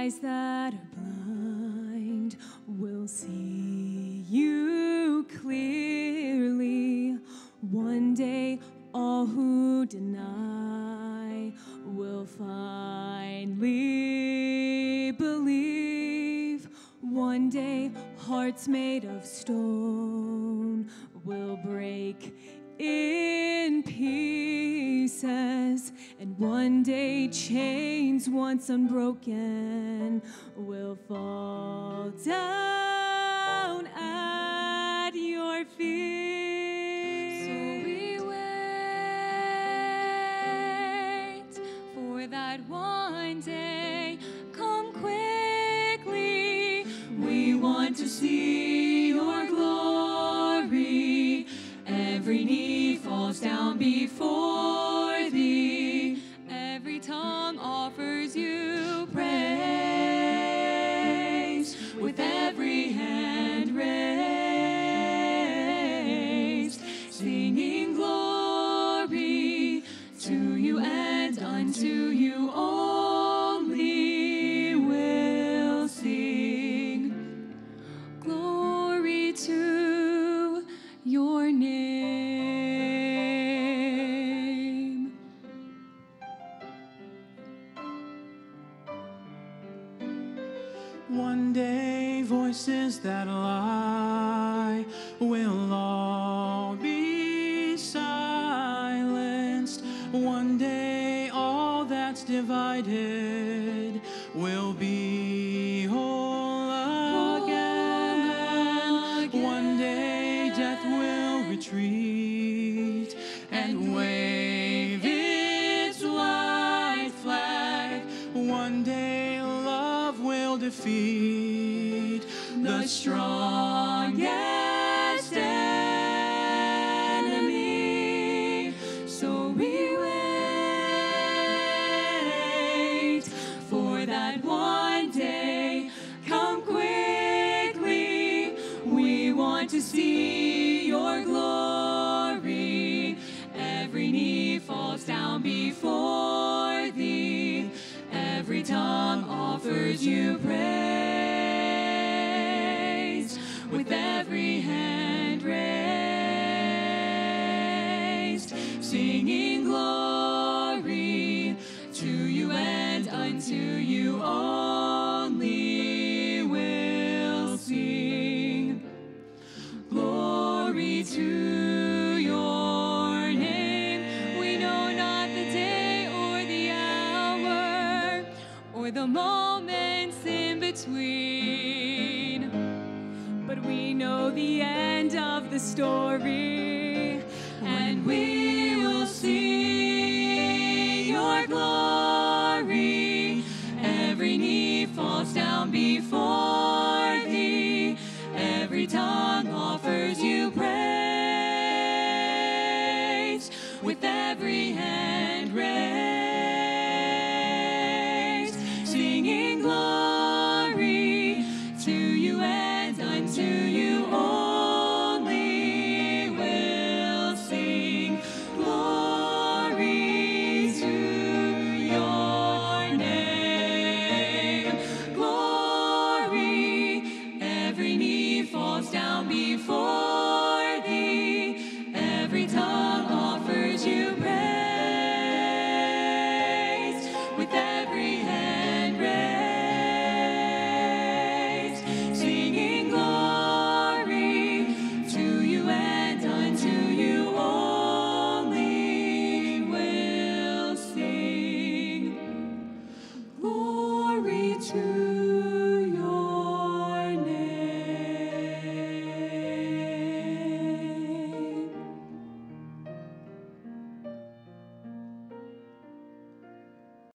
eyes that are blind will see you clearly. One day, all who deny will finally believe. One day, hearts made of stone will break in pieces, and one day chains once unbroken will fall down at your feet. So we wait for that one day. Come quickly. We want to see your glory. Every knee falls down before thee. Every tongue offers you Praise with every hand raised, singing glory to you and unto you only will sing. Glory to your name. One day voices that lie will all be silenced. One day all that's divided will be whole again. One day death will retreat and wave its white flag. One day love will defeat the strongest enemy. So we wait for that one day. Come quickly. We want to see your glory. Every knee falls down before thee. Every tongue offers you praise with every hand raised, singing glory to you and unto you only will sing. Glory to your name. We know not the day or the hour or the moments in between, but we know the end of the story, and we will see your glory. Every knee falls down before thee. Every tongue offers you praise.